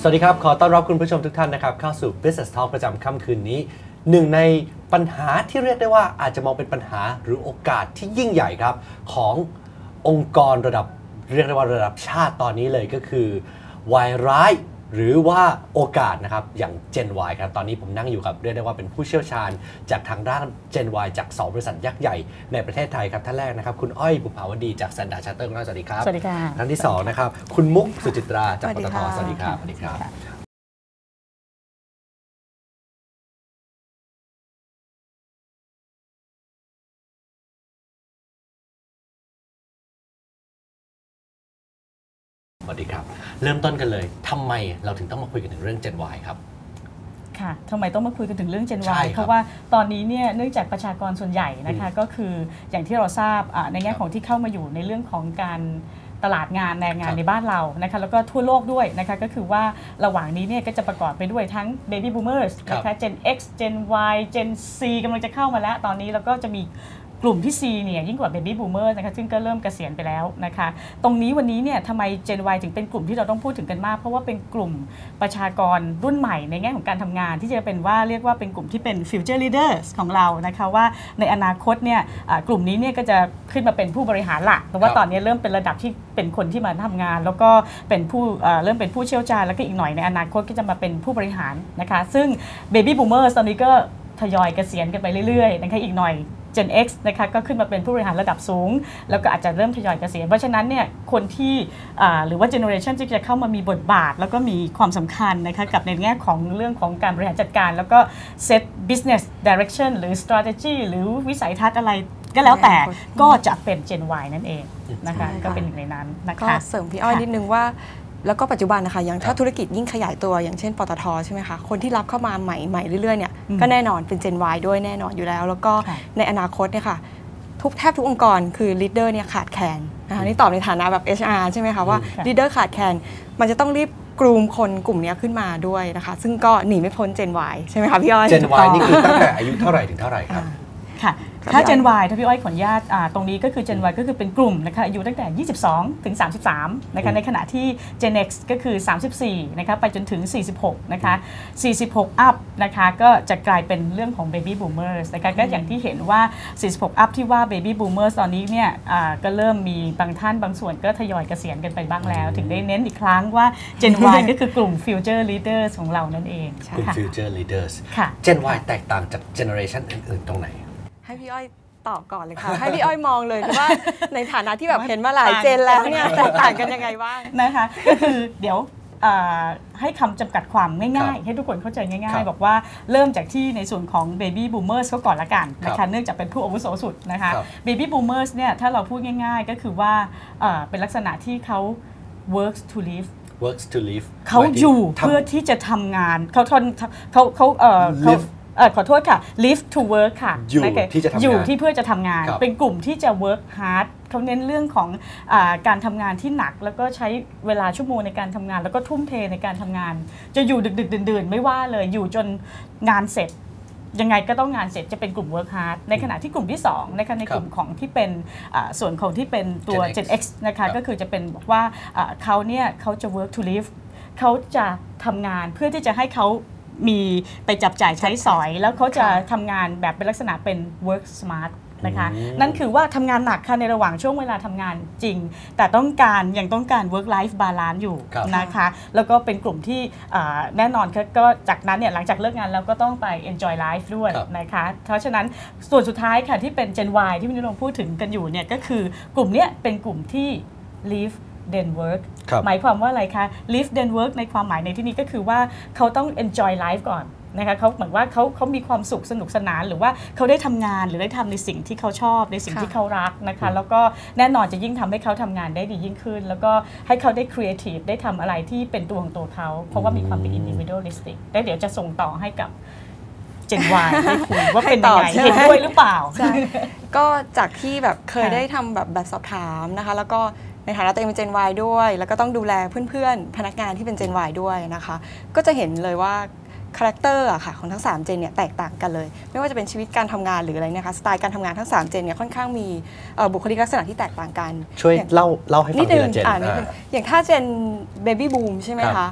สวัสดีครับขอต้อนรับคุณผู้ชมทุกท่านนะครับเข้าสู่ Business Talk ประจำค่ำคืนนี้หนึ่งในปัญหาที่เรียกได้ว่าอาจจะมองเป็นปัญหาหรือโอกาสที่ยิ่งใหญ่ครับขององค์กรระดับเรียกได้ว่าระดับชาติตอนนี้เลยก็คือวายร้ายหรือว่าโอกาสนะครับอย่าง Gen Y ครับตอนนี้ผมนั่งอยู่กับเรียกได้ว่าเป็นผู้เชี่ยวชาญจากทางด้าน Gen Y จาก2บริษัทยักษ์ใหญ่ในประเทศไทยครับท่านแรกนะครับคุณอ้อยบุภาวดีจาก Standard Chartered สวัสดีครับสวัสดีค่ะท่านที่2นะครับคุณมุกสุจิตราจากปตทสวัสดีครับสวัสดีครับสวัสดีครับเริ่มต้นกันเลยทำไมเราถึงต้องมาคุยกันถึงเรื่อง Gen Y ครับค่ะทำไมต้องมาคุยกันถึงเรื่อง Gen Y เพราะว่าตอนนี้เนี่ยเนื่องจากประชากรส่วนใหญ่นะคะก็คืออย่างที่เราทราบในแง่ของที่เข้ามาอยู่ในเรื่องของการตลาดงานแรงงานในบ้านเรานะคะแล้วก็ทั่วโลกด้วยนะคะก็คือว่าระหว่างนี้เนี่ยก็จะประกอบไปด้วยทั้ง Baby Boomers นะคะ Gen X Gen Y Gen C กำลังจะเข้ามาแล้วตอนนี้แล้วก็จะมีกลุ่มที่ C เนี่ยยิ่งกว่า Baby Boomer นะคะซึ่งก็เริ่มเกษียณไปแล้วนะคะตรงนี้วันนี้เนี่ยทำไม Gen Y ถึงเป็นกลุ่มที่เราต้องพูดถึงกันมากเพราะว่าเป็นกลุ่มประชากรรุ่นใหม่ในแง่ของการทำงานที่จะเป็นว่าเรียกว่าเป็นกลุ่มที่เป็น Future Leaders ของเรานะคะว่าในอนาคตเนี่ยกลุ่มนี้เนี่ยก็จะขึ้นมาเป็นผู้บริหารหลักเพราะว่าตอนนี้เริ่มเป็นระดับที่เป็นคนที่มาทำงานแล้วก็เป็นผู้เริ่มเป็นผู้เชี่ยวชาญแล้วก็อีกหน่อยในอนาคตก็จะมาเป็นผู้บริหารนะคะซึ่ง Baby Boomers ตอนนี้ก็ทยอยเกษียณกันไปเรื่อยๆนะคะอีกหน่อยGen X นะคะก็ขึ้นมาเป็นผู้บริหารระดับสูงแล้วก็อาจจะเริ่มทยอยเกษียณเพราะฉะนั้นเนี่ยคนที่หรือว่า generation ที่จะเข้ามามีบทบาทแล้วก็มีความสำคัญนะคะกับในแง่ของเรื่องของการบริหารจัดการแล้วก็ set business direction หรือ strategy หรือวิสัยทัศน์อะไรก็แล้วแต่ก็จะเป็น Gen Y นั่นเองนะคะก็เป็นหนึ่งในนั้นนะคะก็เสริมพี่อ้อยนิดนึงว่าแล้วก็ปัจจุบันนะคะอย่างถ้าธุรกิจยิ่งขยายตัวอย่างเช่นปตทใช่ไหมคะคนที่รับเข้ามาใหม่เรื่อยๆเนี่ยก็แน่นอนเป็น Gen Y ด้วยแน่นอนอยู่แล้วแล้วก็ในอนาคตเนี่ยค่ะแทบทุกองค์กรคือ leader เนี่ยขาดแคลนนะคะนี่ตอบในฐานะแบบ HR ใช่ไหมคะว่า leader ขาดแคลนมันจะต้องรีบกลุ่มคนกลุ่มนี้ขึ้นมาด้วยนะคะซึ่งก็หนีไม่พ้น Gen Y ใช่ไหมคะพี่อ้อย Gen Y นี่คือตั้งแต่อายุเท่าไหร่ถึงเท่าไหร่ครับค่ะถ้า Gen Y ถ้าพี่อ้อยขออนุญาตตรงนี้ก็คือ Gen Y ก็คือเป็นกลุ่มนะคะอายุตั้งแต่22ถึง33นะคะในขณะที่ Gen X ก็คือ34นะคะไปจนถึง46นะคะ46 up นะคะก็จะกลายเป็นเรื่องของ Baby Boomers นะคะก็อย่างที่เห็นว่า46 up ที่ว่า Baby Boomers ตอนนี้เนี่ยก็เริ่มมีบางท่านบางส่วนก็ทยอยเกษียณกันไปบ้างแล้วถึงได้เน้นอีกครั้งว่า Gen Y ก็คือกลุ่ม Future Leaders ของเรานั่นเองกลุ่ม Future Leaders Gen Y แตกต่างจาก Generation อื่นๆตรงไหนให้พี่อ้อยตอบก่อนเลยค่ะให้พี่อ้อยมองเลยว่าในฐานะที่แบบเห็นมาหลายเจนแล้วเนี่ยแตกต่างกันยังไงบ้างนะคะก็คือเดี๋ยวให้คำจำกัดความง่ายๆให้ทุกคนเข้าใจง่ายๆบอกว่าเริ่มจากที่ในส่วนของ Baby Boomers เขาก่อนละกันนะคะเนื่องจากเป็นผู้อาวุโสสุดนะคะ Baby Boomers เนี่ยถ้าเราพูดง่ายๆก็คือว่าเป็นลักษณะที่เขา works to live เขาอยู่เพื่อที่จะทำงานเขาขอโทษค่ะ live to work ค่ะอยู่ที่เพื่อจะทำงานเป็นกลุ่มที่จะ work hard เขาเน้นเรื่องของการทำงานที่หนักแล้วก็ใช้เวลาชั่วโมงในการทำงานแล้วก็ทุ่มเทในการทำงานจะอยู่ดึกๆดื่นๆไม่ว่าเลยอยู่จนงานเสร็จยังไงก็ต้องงานเสร็จจะเป็นกลุ่ม work hard ในขณะที่กลุ่มที่2นะคะในกลุ่มของที่เป็นส่วนของที่เป็นตัว Gen X นะคะก็คือจะเป็นบอกว่าเขาจะ work to live เขาจะทำงานเพื่อที่จะให้เขามีไปจับจ่ายใช้สอยแล้วเขาจะทำงานแบบเป็นลักษณะเป็น work smart นะคะนั่นคือว่าทำงานหนักค่ะในระหว่างช่วงเวลาทำงานจริงแต่ยังต้องการ work life balance อยู่นะคะแล้วก็เป็นกลุ่มที่แน่นอนก็จากนั้นเนี่ยหลังจากเลิกงานแล้วก็ต้องไป enjoy life ด้วยนะคะเพราะฉะนั้นส่วนสุดท้ายค่ะที่เป็น Gen Y ที่พี่นิรงพูดถึงกันอยู่เนี่ยก็คือกลุ่มนี้เป็นกลุ่มที่ live then work หมายความว่าอะไรคะ live then work ในความหมายในที่นี้ก็คือว่าเขาต้อง enjoy life ก่อนนะคะเขาเหมือนว่าเขามีความสุขสนุกสนานหรือว่าเขาได้ทำงานหรือได้ทำในสิ่งที่เขาชอบในสิ่งที่เขารักนะคะแล้วก็แน่นอนจะยิ่งทำให้เขาทำงานได้ดียิ่งขึ้นแล้วก็ให้เขาได้ creative ได้ทำอะไรที่เป็นตัวของตัวเขาเพราะว่ามีความเป็น individualistic แล้วเดี๋ยวจะส่งต่อให้กับ Gen Y ให้คุยว่าเป็นยังไงเห็นด้วยหรือเปล่าก็จากที่แบบเคยได้ทำแบบสอบถามนะคะแล้วก็ในฐานะตัวเองเป็น Gen Y ด้วยแล้วก็ต้องดูแลเพื่อนๆพนักงานที่เป็น Gen Y ด้วยนะคะก็จะเห็นเลยว่าคาแรคเตอร์ค่ะของทั้ง3 Gen เนี่ยแตกต่างกันเลยไม่ว่าจะเป็นชีวิตการทำงานหรืออะไรนะคะสไตล์การทำงานทั้ง3 Gen เนี่ยค่อนข้างมีบุคลิกลักษณะที่แตกต่างกันช่วยเล่าให้ฟังทีละ Gen อย่างถ้า Gen Baby Boom ใช่ไหมคะ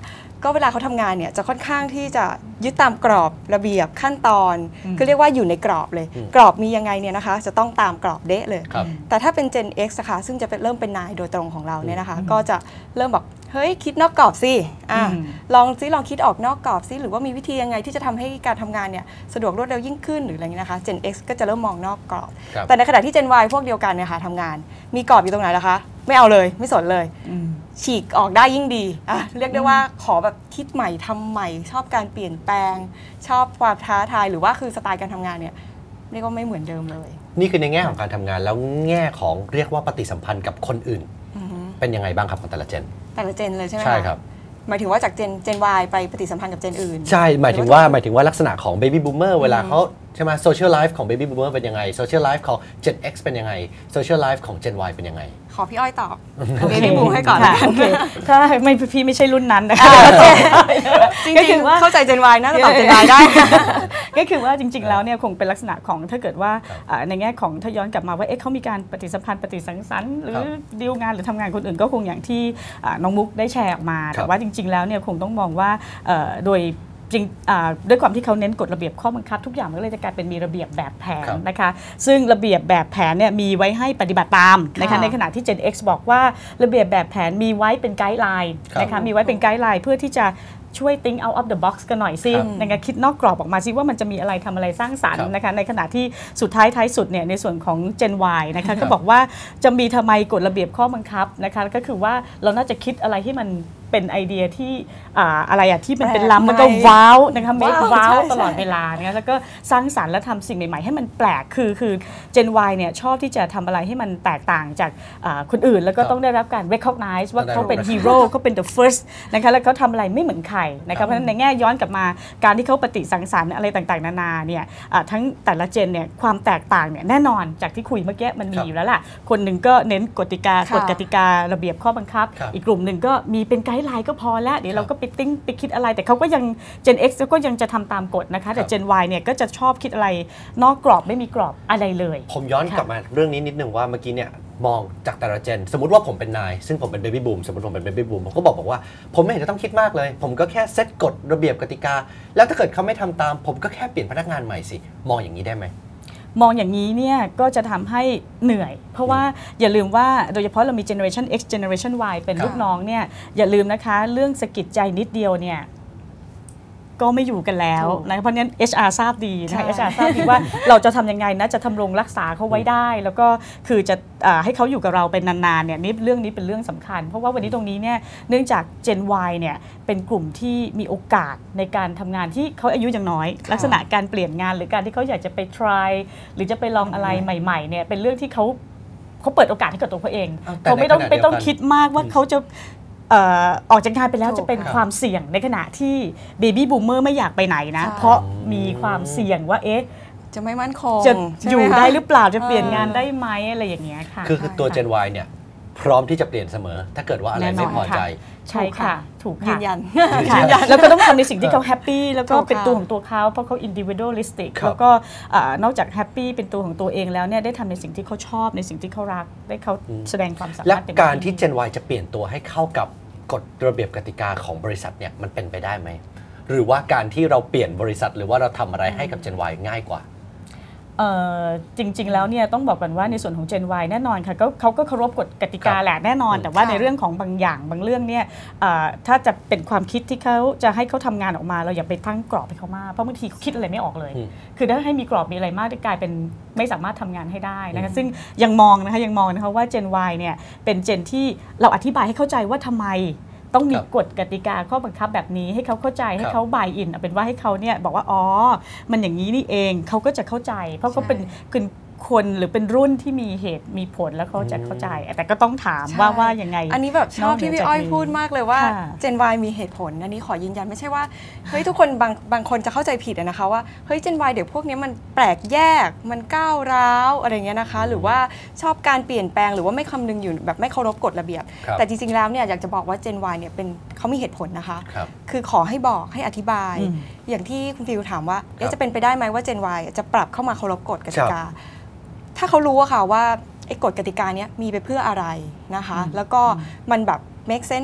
ก็เวลาเขาทำงานเนี่ยจะค่อนข้างที่จะยึดตามกรอบระเบียบขั้นตอนคือเรียกว่าอยู่ในกรอบเลยกรอบมียังไงเนี่ยนะคะจะต้องตามกรอบเดะเลยแต่ถ้าเป็น Gen X นะคะซึ่งจะเริ่มเป็นนายโดยตรงของเราเนี่ยนะคะก็จะเริ่มบอกเฮ้ยคิดนอกกรอบสิลองคิดออกนอกกรอบสิหรือว่ามีวิธียังไงที่จะทำให้การทำงานเนี่ยสะดวกรวดเร็วยิ่งขึ้นหรืออะไรเงี้ยนะคะ Gen X ก็จะเริ่มมองนอกกรอบแต่ในขณะที่ Gen Y พวกเดียวกันเนี่ยค่ะทำงานมีกรอบอยู่ตรงไหนล่ะคะไม่เอาเลยไม่สนเลยฉีกออกได้ยิ่งดีเรียกได้ว่าขอแบบคิดใหม่ทำใหม่ชอบการเปลี่ยนแปลงชอบความท้าทายหรือว่าคือสไตล์การทำงานเนี่ยเรียกว่าไม่เหมือนเดิมเลยนี่คือในแง่ของการทำงานแล้วแง่ของเรียกว่าปฏิสัมพันธ์กับคนอื่นเป็นยังไงบ้างครับของแต่ละเจนเลยใช่ไหมใช่ครับหมายถึงว่าจากเจน Y ไปปฏิสัมพันธ์กับเจนอื่นใช่หมายถึงว่าลักษณะของ Baby Boomer เวลาเขาใช่ไหมโซเชียลไลฟ์ของ Baby Boomer เป็นยังไงโซเชียลไลฟ์ของ Gen X เป็นยังไงโซเชียลไลฟ์ของ Gen Y เป็นยังไงขอพี่อ้อยตอบ Baby Boom ให้ก่อนถ้าไม่พี่ไม่ใช่รุ่นนั้นนะคะจริงๆเข้าใจ Gen Y น่าจะตอบ Gen Y ได้ก็คือว่าจริงๆแล้วเนี่ยคงเป็นลักษณะของถ้าเกิดว่าในแง่ของถ้าย้อนกลับมาว่าเขามีการปฏิสัมพันธ์ปฏิสังสรรค์หรือดีลงานหรือทำงานคนอื่นก็คงอย่างที่น้องมุกได้แชร์ออกมาแต่ว่าจริงๆแล้วเนี่ยคงต้องมองว่าโดยจริงด้วยความที่เขาเน้นกฎระเบียบข้อบังคับทุกอย่างมันก็เลยจะกลายเป็นมีระเบียบแบบแผนนะคะซึ่งระเบียบแบบแผนเนี่ยมีไว้ให้ปฏิบัติตามนะคะในขณะที่ Gen X บอกว่าระเบียบแบบแผนมีไว้เป็นไกด์ไลน์นะคะมีไว้เป็นไกด์ไลน์เพื่อที่จะช่วย think out of the box กันหน่อยซินะคะคิดนอกกรอบออกมาซิว่ามันจะมีอะไรทำอะไรสร้างสรรค์นะคะในขณะที่สุดท้ายสุดเนี่ยในส่วนของ Gen Y นะคะก็บอกว่าจะมีทำไมกฎระเบียบข้อบังคับนะคะก็คือว่าเราน่าจะคิดอะไรที่มันเป็นไอเดียที่อะไรที่มันเป็นล้ำแล้วก็ว้าวนะคะเมคว้าวตลอดเวลานะคะแล้วก็สร้างสรรค์และทำสิ่งใหม่ๆให้มันแปลกคือ Gen Y เนี่ยชอบที่จะทำอะไรให้มันแตกต่างจากคนอื่นแล้วก็ต้องได้รับการ recognize ว่าเขาเป็นฮีโร่เขาเป็น the first นะคะแล้วเขาทำอะไรไม่เหมือนใครนะคะเพราะฉะนั้นในแง่ย้อนกลับมาการที่เขาปฏิสังสรรค์อะไรต่างๆนานาเนี่ยทั้งแต่ละเจนเนี่ยความแตกต่างเนี่ยแน่นอนจากที่คุยเมื่อกี้มันมีอยู่แล้วล่ะคนหนึ่งก็เน้นกฎกติการะเบียบข้อบังคับอีกกลุ่มหนึ่งก็มีเป็นไกด์ไลน์ก็พอแล้วเดี๋ยวเราก็ไปคิดอะไรแต่เขาก็ยัง Gen X ก็ยังจะทำตามกฎนะคะแต่ Gen Y เนี่ยก็จะชอบคิดอะไรนอกกรอบไม่มีกรอบอะไรเลยผมย้อนกลับมาเรื่องนี้นิดนึงว่าเมื่อกี้เนี่ยมองจากแต่ละเจนสมมติว่าผมเป็นนายซึ่งผมเป็นเบบี้บูมสมมติผมเป็นเบบี้บูมผมก็บอกว่าผมไม่เห็นจะต้องคิดมากเลยผมก็แค่เซตกฎระเบียบกติกาแล้วถ้าเกิดเขาไม่ทำตามผมก็แค่เปลี่ยนพนักงานใหม่สิมองอย่างนี้ได้ไหมมองอย่างนี้เนี่ยก็จะทำให้เหนื่อยเพราะว่าอย่าลืมว่าโดยเฉพาะเรามี Generation X Generation Y เป็นลูกน้องเนี่ยอย่าลืมนะคะเรื่องสะกิดใจนิดเดียวเนี่ยก็ไม่อยู่กันแล้วนะเพราะฉะนั้น HR ทราบดีนะคะ HR ทราบดีว่าเราจะทำยังไงนะจะทำรงรักษาเขาไว้ได้แล้วก็คือจะให้เขาอยู่กับเราเป็นนานๆเนี่ยเรื่องนี้เป็นเรื่องสำคัญเพราะว่าวันนี้ตรงนี้เนี่ยเนื่องจาก Gen Y เนี่ยเป็นกลุ่มที่มีโอกาสในการทำงานที่เขาอายุยังน้อยลักษณะการเปลี่ยนงานหรือการที่เขาอยากจะไป try หรือจะไปลองอะไรใหม่ๆเนี่ยเป็นเรื่องที่เขาเปิดโอกาสให้กับตัวเขาเองเขาไม่ต้องคิดมากว่าเขาจะออกจากงานไปแล้วจะเป็นความเสี่ยงในขณะที่เบบี้บูมเมอร์ไม่อยากไปไหนนะเพราะมีความเสี่ยงว่าจะไม่มั่นคงจะอยู่ได้หรือเปล่าจะเปลี่ยนงานได้ไหมอะไรอย่างเงี้ยค่ะคือตัว Gen Y เนี่ยพร้อมที่จะเปลี่ยนเสมอถ้าเกิดว่าอะไรไม่พอใจใช่ค่ะถูกยืนยันแล้วก็ต้องทำในสิ่งที่เขาแฮปปี้แล้วก็เป็นตัวของตัวเขาเพราะเขา individualistic แล้วก็นอกจากแฮปปี้เป็นตัวของตัวเองแล้วเนี่ยได้ทำในสิ่งที่เขาชอบในสิ่งที่เขารักได้เขาแสดงความสามารถและการที่ Gen Y จะเปลี่ยนตัวให้เข้ากับกฎระเบียบกติกาของบริษัทเนี่ยมันเป็นไปได้ไหมหรือว่าการที่เราเปลี่ยนบริษัทหรือว่าเราทำอะไรให้กับ Gen Y ง่ายกว่าจริงๆแล้วเนี่ยต้องบอกกันว่าในส่วนของ Gen Y แน่นอนค่ะเขาก็เคารพกฎกติกาแหละแน่นอนแต่ว่าในเรื่องของบางอย่างบางเรื่องเนี่ยถ้าจะเป็นความคิดที่เขาจะให้เขาทำงานออกมาเราอย่าไปตั้งกรอบให้เขามากเพราะบางทีเขาคิดอะไรไม่ออกเลยคือถ้าให้มีกรอบมีอะไรมากจะกลายเป็นไม่สามารถทำงานให้ได้นะคะซึ่งยังมองนะคะว่า Gen Y เนี่ยเป็น Gen ที่เราอธิบายให้เข้าใจว่าทำไมต้องมีกฎกติกาข้อบังคับแบบนี้ให้เขาเข้าใจให้เขาบายอินเป็นว่าให้เขาเนี่ยบอกว่าอ๋อมันอย่างนี้นี่เองเขาก็จะเข้าใจเพราะเขาเป็นคนหรือเป็นรุ่นที่มีเหตุมีผลแล้วเขาจะเข้าใจแต่ก็ต้องถามว่ายังไงอันนี้แบบชอบที่พี่อ้อยพูดมากเลยว่า Gen Y มีเหตุผลอันนี้ขอยืนยันไม่ใช่ว่าเฮ้ยทุกคนบางคนจะเข้าใจผิดนะคะว่าเฮ้ย Gen Y เดี๋ยวพวกนี้มันแปลกแยกมันก้าวร้าวอะไรเงี้ยนะคะหรือว่าชอบการเปลี่ยนแปลงหรือว่าไม่คำนึงอยู่แบบไม่เคารพกฎระเบียบแต่จริงๆแล้วเนี่ยอยากจะบอกว่า Gen Y เนี่ยเป็นเขามีเหตุผลนะคะคือขอให้บอกให้อธิบายอย่างที่คุณฟิวถามว่าจะเป็นไปได้ไหมว่า Gen Y จะปรับเข้ามาเคารพกฎกติกาถ้าเขารู้ค่ะว่าไอ้กฎกติกานี้มีไปเพื่ออะไรนะคะแล้วก็มันแบบ make sense ไหม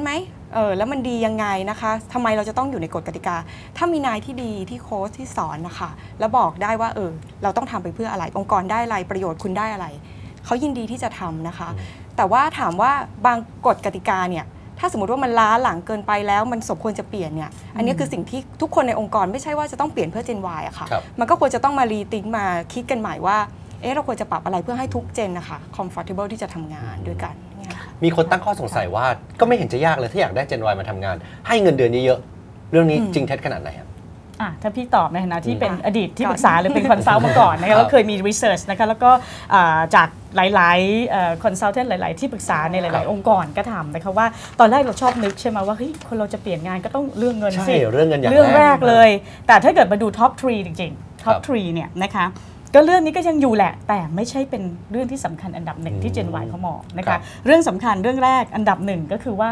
แล้วมันดียังไงนะคะทำไมเราจะต้องอยู่ในกฎกติกาถ้ามีนายที่ดีที่โค้ชที่สอนนะคะแล้วบอกได้ว่าเราต้องทำไปเพื่ออะไรองค์กรได้อะไรประโยชน์คุณได้อะไรเขายินดีที่จะทำนะคะแต่ว่าถามว่าบางกฎกติกาเนี่ยถ้าสมมติว่ามันล้าหลังเกินไปแล้วมันสมควรจะเปลี่ยนเนี่ยอันนี้คือสิ่งที่ทุกคนในองค์กรไม่ใช่ว่าจะต้องเปลี่ยนเพื่อ Gen Y อะค่ะมันก็ควรจะต้องมารีทิงมาคิดกันใหม่ว่าเราควรจะปรับอะไรเพื่อให้ทุกเจนนะคะ comfortable ที่จะทำงานด้วยกันมีคนตั้งข้อสงสัยว่าก็ไม่เห็นจะยากเลยถ้าอยากได้ Gen Y มาทำงานให้เงินเดือนเยอะๆเรื่องนี้จริงเท็จขนาดไหนครับถ้าพี่ตอบในฐานะที่เป็นอดีตที่ปรึกษาหรือเป็นคอนซัลท์มาก่อนนะคะแล้วเคยมีรีเสิร์ชนะคะแล้วก็จากหลายๆคอนซัลเทนต์หลายๆที่ปรึกษาในหลายๆองค์กรก็ทำนะคะว่าตอนแรกเราชอบนึกใช่ไหมว่าเฮ้ยคนเราจะเปลี่ยนงานก็ต้องเรื่องเงินสิเรื่องเงินอย่างเรื่องแรกเลยแต่ถ้าเกิดมาดูท็อป 3 จริงๆท็อป 3 เนี่ยนะคะก็เรื่องนี้ก็ยังอยู่แหละแต่ไม่ใช่เป็นเรื่องที่สำคัญอันดับหนึ่งที่ Gen Y เขามองนะคะเรื่องสำคัญเรื่องแรกอันดับหนึ่งก็คือว่า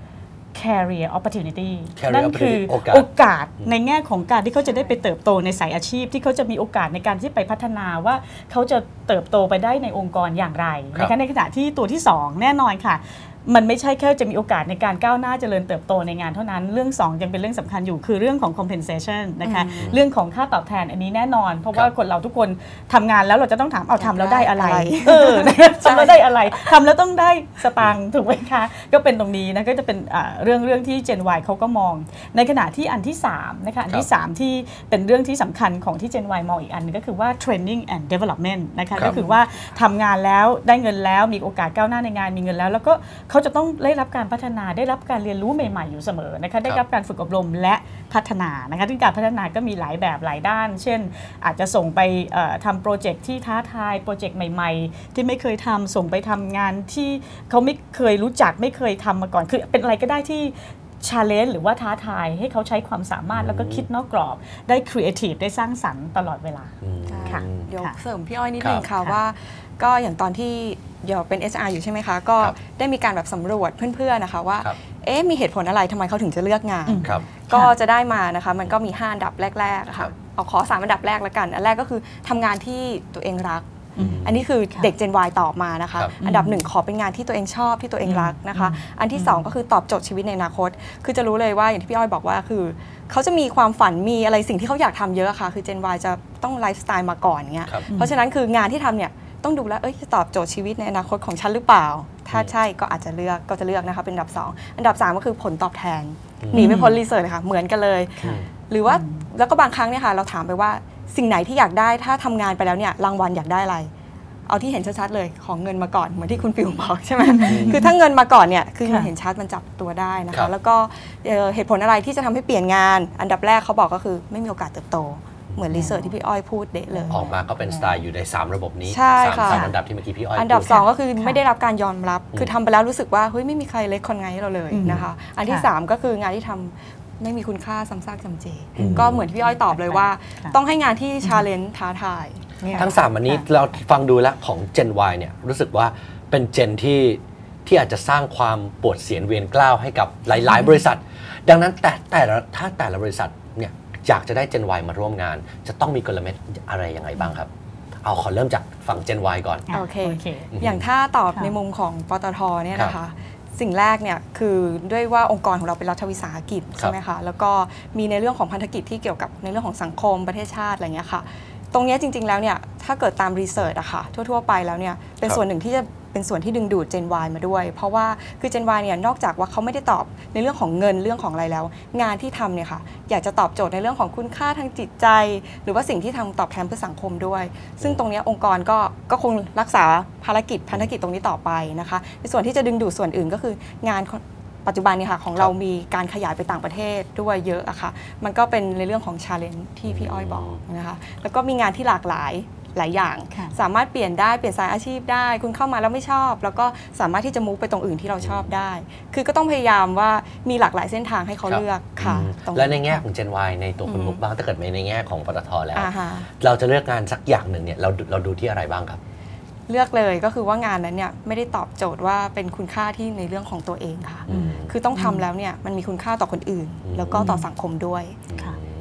career opportunity นั่นคือโอกาสในแง่ของการที่เขาจะได้ไปเติบโตในสายอาชีพที่เขาจะมีโอกาสในการที่ไปพัฒนาว่าเขาจะเติบโตไปได้ในองค์กรอย่างไรนะคะในขณะที่ตัวที่2แน่นอนค่ะมันไม่ใช่แค่จะมีโอกาสในการก้าวหน้าเจริญเติบโตในงานเท่านั้นเรื่อง2ยังเป็นเรื่องสำคัญอยู่คือเรื่องของ compensation นะคะเรื่องของค่าตอบแทนอันนี้แน่นอนเพราะว่าคนเราทุกคนทำงานแล้วเราจะต้องถามทำแล้วได้อะไรทำแล้วได้อะไรทำแล้วต้องได้สตางค์ถูกไหมคะก็เป็นตรงนี้นะก็จะเป็นเรื่องที่ Gen Y เขาก็มองในขณะที่อันที่3นะคะอันที่3ที่เป็นเรื่องที่สำคัญของที่ Gen Y มองอีกอันนึงก็คือว่า training and development นะคะก็คือว่าทำงานแล้วได้เงินแล้วมีโอกาสก้าวหน้าในงานมีเงินแล้วแล้วก็เขาจะต้องได้รับการพัฒนาได้รับการเรียนรู้ใหม่ๆอยู่เสมอนะคะได้รับการฝึกอบรมและพัฒนานะคะที่การพัฒนาก็มีหลายแบบหลายด้านเช่นอาจจะส่งไปทำโปรเจกต์ที่ท้าทายโปรเจกต์ใหม่ๆที่ไม่เคยทำส่งไปทำงานที่เขาไม่เคยรู้จักไม่เคยทำมาก่อนคือเป็นอะไรก็ได้ที่challenge หรือว่าท้าทายให้เขาใช้ความสามารถแล้วก็คิดนอกกรอบได้ครีเอทีฟได้สร้างสรรค์ตลอดเวลาค่ะเดี๋ยวเสริมพี่อ้อยนิดนึงค่ะว่าก็อย่างตอนที่เดี๋ยวเป็น HR อยู่ใช่ไหมคะก็ได้มีการแบบสำรวจเพื่อนๆนะคะว่ามีเหตุผลอะไรทำไมเขาถึงจะเลือกงานก็จะได้มานะคะมันก็มี5อันดับแรกๆค่ะเอาขอ3อันดับแรกแล้วกันอันแรกก็คือทำงานที่ตัวเองรักอันนี้คือเด็ก Gen Y ตอบมานะคะอันดับ1ขอเป็นงานที่ตัวเองชอบที่ตัวเองรักนะคะอันที่2ก็คือตอบโจทย์ชีวิตในอนาคตคือจะรู้เลยว่าอย่างที่พี่อ้อยบอกว่าคือเขาจะมีความฝันมีอะไรสิ่งที่เขาอยากทำเยอะค่ะคือ Gen Y จะต้องไลฟ์สไตล์มาก่อนเงี้ยเพราะฉะนั้นคืองานที่ทำเนี่ยต้องดูแล้วจะตอบโจทย์ชีวิตในอนาคตของฉันหรือเปล่าถ้าใช่ก็อาจจะเลือกนะคะเป็นอันดับ2อันดับ3ก็คือผลตอบแทนหนีไม่พ้นรีเสิร์ชเลยค่ะเหมือนกันเลยหรือว่าแล้วก็บางครั้งเนี่ยค่ะเราถามไปว่าสิ่งไหนที่อยากได้ถ้าทำงานไปแล้วเนี่ยรางวัลอยากได้อะไรเอาที่เห็นชัดๆเลยของเงินมาก่อนเหมือนที่คุณฟิวบอกใช่ไหมคือถ้าเงินมาก่อนเนี่ยคือเห็นชัดมันจับตัวได้นะคะแล้วก็เหตุผลอะไรที่จะทำให้เปลี่ยนงานอันดับแรกเขาบอกก็คือไม่มีโอกาสเติบโตเหมือนรีเสิร์ชที่พี่อ้อยพูดเดะเลยออกมาก็เป็นสไตล์อยู่ใน3ระบบนี้ใช่ค่ะ 3อันดับที่เมื่อกี้พี่อ้อยอันดับ2ก็คือไม่ได้รับการยอมรับคือทำไปแล้วรู้สึกว่าเฮ้ยไม่มีใครเล็กคนไงเราเลยนะคะอันที่3ก็คืองานที่ทำไม่มีคุณค่าซ้ำซากจำเจก็เหมือนพี่อ้อยตอบเลยว่าต้องให้งานที่ชาเลนจ์ท้าทายทั้ง3อันนี้เราฟังดูแล้วของ Gen Y เนี่ยรู้สึกว่าเป็นเจนที่อาจจะสร้างความปวดเสียนเวียนกล้าวให้กับหลายๆบริษัทดังนั้นแต่ละบริษัทเนี่ยอยากจะได้ Gen Y มาร่วมงานจะต้องมีกลเม็ดอะไรยังไงบ้างครับเอาขอเริ่มจากฝั่ง Gen Y ก่อนโอเคอย่างถ้าตอบในมุมของปตทเนี่ยนะคะสิ่งแรกเนี่ยคือด้วยว่าองค์กรของเราเป็นรัฐวิสาหกิจใช่ไหมคะแล้วก็มีในเรื่องของพันธกิจที่เกี่ยวกับในเรื่องของสังคมประเทศชาติอะไรเงี้ยค่ะตรงนี้จริงๆแล้วเนี่ยถ้าเกิดตามรีเสิร์ชอะค่ะทั่วๆไปแล้วเนี่ยเป็นส่วนหนึ่งที่จะเป็นส่วนที่ดึงดูด Gen Y มาด้วยเพราะว่าคือ Gen Y เนี่ยนอกจากว่าเขาไม่ได้ตอบในเรื่องของเงินเรื่องของอะไรแล้วงานที่ทำเนี่ยค่ะอยากจะตอบโจทย์ในเรื่องของคุณค่าทางจิตใจหรือว่าสิ่งที่ทำตอบแทนเพื่อสังคมด้วยซึ่งตรงนี้องค์กรก็คงรักษาพันธกิจตรงนี้ต่อไปนะคะในส่วนที่จะดึงดูดส่วนอื่นก็คืองานปัจจุบันเนี่ยค่ะของเรามีการขยายไปต่างประเทศด้วยเยอะอะค่ะมันก็เป็นในเรื่องของ challenge ที่พี่อ้อยบอกนะคะแล้วก็มีงานที่หลากหลายอย่างสามารถเปลี่ยนสายอาชีพได้คุณเข้ามาแล้วไม่ชอบแล้วก็สามารถที่จะมุ่งไปตรงอื่นที่เราชอบได้คือก็ต้องพยายามว่ามีหลากหลายเส้นทางให้เขาเลือกค่ะและในแง่ของ Gen Y ในตัวคุณมุกบ้างถ้าเกิดในแง่ของปตทแล้วเราจะเลือกงานสักอย่างหนึ่งเนี่ยเราดูที่อะไรบ้างครับเลือกเลยก็คือว่างานนั้นเนี่ยไม่ได้ตอบโจทย์ว่าเป็นคุณค่าที่ในเรื่องของตัวเองค่ะคือต้องทำแล้วเนี่ยมันมีคุณค่าต่อคนอื่นแล้วก็ต่อสังคมด้วย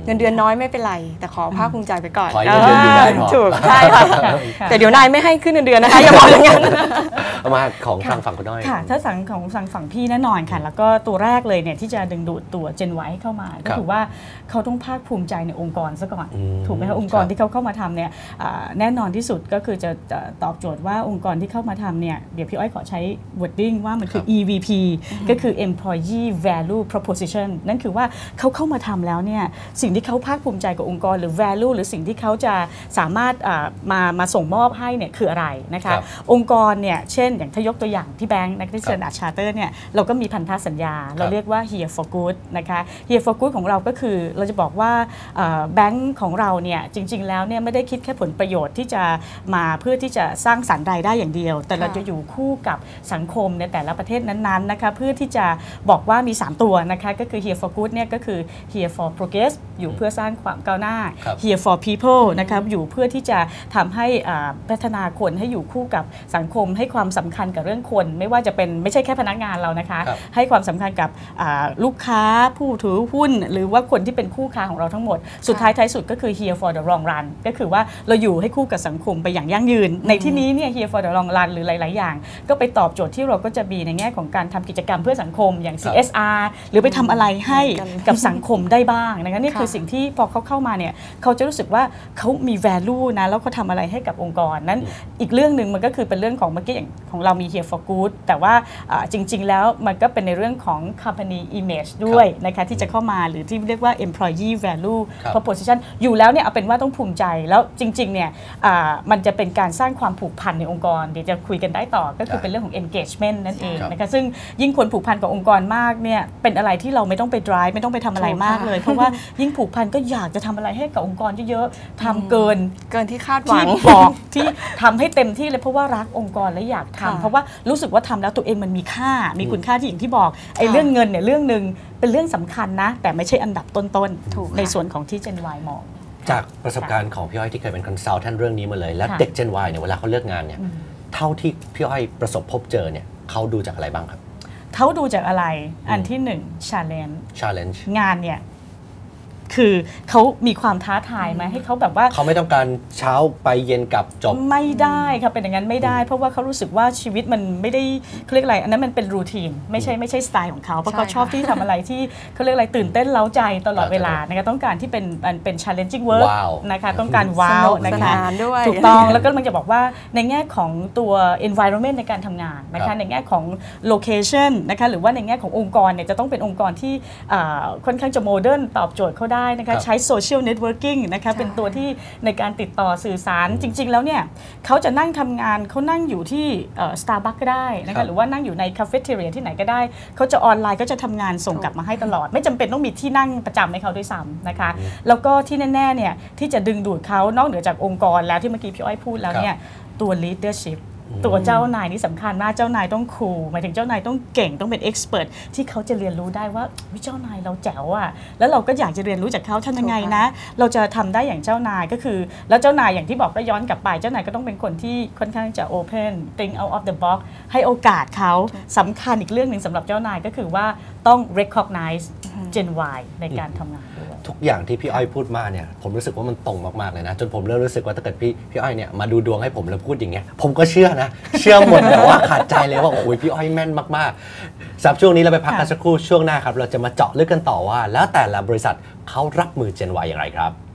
เงินเดือนน้อยไม่เป็นไรแต่ขอภาคภูมิใจไปก่อนขอให้เงินเดือนอยู่ได้พอถูกใช่ค่ะแต่เดี๋ยวนายไม่ให้ขึ้นเงินเดือนนะคะอย่าบอกอย่างนั้นมาของทางฝั่งคุณน้อยค่ะถ้าฝั่งพี่แน่นอนค่ะแล้วก็ตัวแรกเลยเนี่ยที่จะดึงดูดตัว Gen Y เข้ามาก็คือว่าเขาต้องภาคภูมิใจในองค์กรซะก่อนถูกไหมคะองค์กรที่เขาเข้ามาทำเนี่ยแน่นอนที่สุดก็คือจะตอบโจทย์ว่าองค์กรที่เข้ามาทำเนี่ยเดี๋ยวพี่อ้อยขอใช้ wording ว่ามันคือ EVP ก็คือ Employee Value Proposition นั่นคือว่าเขาเข้ามาทำแล้วเนี่ยสิ่งที่เขาภาคภูมิใจกับองค์กรหรือ value หรือสิ่งที่เขาจะสามารถมาส่งมอบให้เนี่ยคืออะไรนะคะองค์กรเนี่ยเช่นอย่างถ้ายกตัวอย่างพี่แบงค์นักวิชาการชาร์เตอร์เนี่ยเราก็มีพันธสัญญาเราเรียกว่า Here for Good นะคะ Here for Good ของเราก็คือเราจะบอกว่าแบงค์ของเราเนี่ยจริงๆแล้วเนี่ยไม่ได้คิดแค่ผลประโยชน์ที่จะมาเพื่อที่จะสร้างสรรค์รายได้อย่างเดียวแต่เราจะอยู่คู่กับสังคมในแต่ละประเทศนั้นๆนะคะเพื่อที่จะบอกว่ามี3ตัวนะคะก็คือ Here for Good เนี่ยก็คือ Here for Progress อยู่เพื่อสร้างความก้าวหน้า Here for People นะครับอยู่เพื่อที่จะทำให้พัฒนาคนให้อยู่คู่กับสังคมให้ความสำคัญกับเรื่องคนไม่ว่าจะเป็นไม่ใช่แค่พนักงานเรานะคะให้ความสำคัญกับลูกค้าผู้ถือหุ้นหรือว่าคนที่เป็นคู่ค้าของเราทั้งหมดสุดท้ายท้ายสุดก็คือ Here for the long run ก็คือว่าเราอยู่ให้คู่กับสังคมไปอย่างยั่งยืนในที่นี้เนี่ย Here for the long run หรือหลายๆอย่างก็ไปตอบโจทย์ที่เราก็จะมีในแง่ของการทำกิจกรรมเพื่อสังคมอย่าง CSR หรือไปทำอะไรให้กับสังคมได้บ้างนะคะนี่คือสิ่งที่พอเขาเข้ามาเนี่ยเขาจะรู้สึกว่าเขามี value นะแล้วเขาทำอะไรให้กับองค์กรนั้นอีกเรื่องหนึ่งมันก็คือเป็นเรื่องของเมื่อกี้อย่างของเรามี Here for Good แต่ว่าจริงๆแล้วมันก็เป็นในเรื่องของ company image ด้วยนะคะที่จะเข้ามาหรือที่เรียกว่า employee value proposition อยู่แล้วเนี่ยเอาเป็นว่าต้องภูมิใจแล้วจริงๆเนี่ยมันจะเป็นการสร้างความผูกพันในองค์กรเดี๋ยวจะคุยกันได้ต่อก็คือเป็นเรื่องของ engagement นั่นเองนะคะซึ่งยิ่งคนผูกพันกับองค์กรมากเนี่ยเป็นอะไรที่เราไม่ต้องไป drive ไม่ต้องไปทำอะไรมากเลยเพราะว่ายิ่งผูกพันก็อยากจะทำอะไรให้กับองค์กรเยอะๆทำเกินที่คาดหวังบอกที่ทำให้เต็มที่เลยเพราะว่ารักองค์กรและอยากทำเพราะว่ารู้สึกว่าทำแล้วตัวเองมันมีค่ามีคุณค่าที่อย่างที่บอกไอ้เรื่องเงินเนี่ยเรื่องนึงเป็นเรื่องสำคัญนะแต่ไม่ใช่อันดับต้นๆในส่วนของที่ Gen Y มองจากประสบการณ์ของพี่อ้อยที่เคยเป็นคอนซัลแทนเรื่องนี้มาเลยแล้วเด็ก Gen Y เนี่ยเวลาเขาเลือกงานเนี่ยเท่าที่พี่อ้อยประสบพบเจอเนี่ยเขาดูจากอะไรบ้างครับเขาดูจากอะไรอันที่1 challenge งานเนี่ยคือเขามีความท้าทายไหมให้เขาแบบว่าเขาไม่ต้องการเช้าไปเย็นกลับจบไม่ได้ค่ะเป็นอย่างนั้นไม่ได้เพราะว่าเขารู้สึกว่าชีวิตมันไม่ได้เขาเรียกอะไรอันนั้นมันเป็นรูทีนไม่ใช่สไตล์ของเขาเพราะเขาชอบที่ทำอะไรที่เขาเรียกอะไรตื่นเต้นเล้าใจตลอดเวลานะคะต้องการที่เป็น challenging work นะคะต้องการว้าวนะคะถูกต้องแล้วก็มันจะบอกว่าในแง่ของตัว environment ในการทำงานนะคะในแง่ของ location นะคะหรือว่าในแง่ขององค์กรเนี่ยจะต้องเป็นองค์กรที่ค่อนข้างจะโมเดิร์นตอบโจทย์เขาได้นะคะใช้โซเชียลเน็ตเวิร์กิ่งนะคะเป็นตัวที่ในการติดต่อสื่อสารจริงๆแล้วเนี่ยเขาจะนั่งทำงานเขานั่งอยู่ที่Starbucks ก็ได้นะคะหรือว่านั่งอยู่ในคาเฟ่เทเรียที่ไหนก็ได้เขาจะออนไลน์ก็จะทำงานส่งกลับมาให้ตลอดไม่จำเป็นต้องมีที่นั่งประจำให้เขาด้วยซ้ำนะคะแล้วก็ที่แน่ๆเนี่ยที่จะดึงดูดเขานอกเหนือจากองค์กรแล้วที่เมื่อกี้พี่อ้อยพูดแล้วเนี่ยตัว leadershipตัวเจ้านายนี่สำคัญมากเจ้านายต้องคูลหมายถึงเจ้านายต้องเก่งต้องเป็นเอ็กซ์เพรสที่เขาจะเรียนรู้ได้ว่าเจ้านายเราแจ๋วอ่ะแล้วเราก็อยากจะเรียนรู้จากเขาทำยังไงนะเราจะทำได้อย่างเจ้านายก็คือแล้วเจ้านายอย่างที่บอกก็ย้อนกลับไปเจ้านายก็ต้องเป็นคนที่ค่อนข้างจะ open think out of the box ให้โอกาสเขาสำคัญอีกเรื่องหนึ่งสำหรับเจ้านายก็คือว่าต้อง recognize Gen Y ในการทำงานทุกอย่างที่พี่อ้อยพูดมาเนี่ยผมรู้สึกว่ามันตรงมากๆเลยนะจนผมเริ่มรู้สึกว่าถ้าเกิดพี่อ้อยเนี่ยมาดูดวงให้ผมแล้วพูดอย่างเงี้ยผมก็เชื่อนะเชื่อหมดแบบว่าขาดใจเลยว่าโอ้ยพี่อ้อยแม่นมากๆสำหรับช่วงนี้เราไปพักกันสักครู่ช่วงหน้าครับเราจะมาเจาะลึกกันต่อว่าแล้วแต่ละบริษัทเขารับมือ Gen Y อย่างไรครับ